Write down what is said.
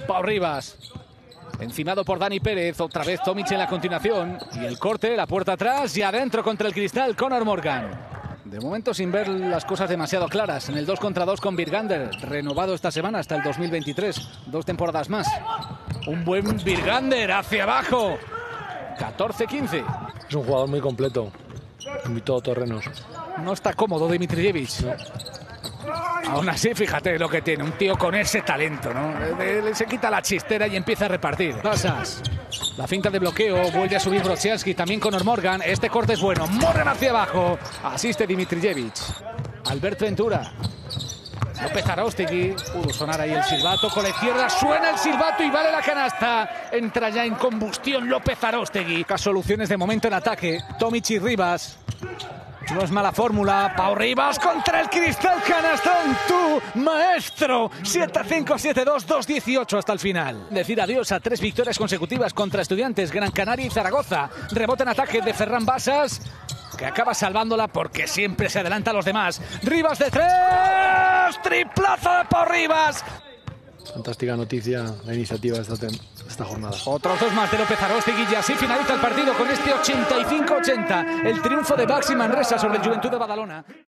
Pau Ribas. Encimado por Dani Pérez, otra vez Tomic en la continuación. Y el corte, la puerta atrás y adentro contra el cristal Conor Morgan. De momento sin ver las cosas demasiado claras. En el 2 contra 2 con Virgander, renovado esta semana hasta el 2023. 2 temporadas más. Un buen Virgander hacia abajo. 14-15. Es un jugador muy completo. En todoterrenos. No está cómodo Dimitrijevic. No. Aún así, fíjate lo que tiene, un tío con ese talento, ¿no? Se quita la chistera y empieza a repartir. Pasas. La finta de bloqueo, vuelve a subir Brociansky, también Conor Morgan. Este corte es bueno, Morgan hacia abajo. Asiste Dimitrijevic. Alberto Ventura. López Aróstegui, pudo sonar ahí el silbato, con la izquierda suena el silbato y vale la canasta. Entra ya en combustión López Aróstegui. Soluciones de momento en ataque, Tomic y Ribas. No es mala fórmula. Pau Ribas contra el cristal. Canastón, tu maestro. 7-5, 7-2, 2-18 hasta el final. Decir adiós a 3 victorias consecutivas contra Estudiantes, Gran Canaria y Zaragoza. Rebote en ataque de Ferran Basas, que acaba salvándola porque siempre se adelanta a los demás. Ribas de 3. Triplazo de Pau Ribas. Fantástica noticia la iniciativa de esta jornada. Otros 2 más de López Aróstegui y así finaliza el partido con este 85-80. El triunfo de Baxi Manresa sobre el Juventud de Badalona.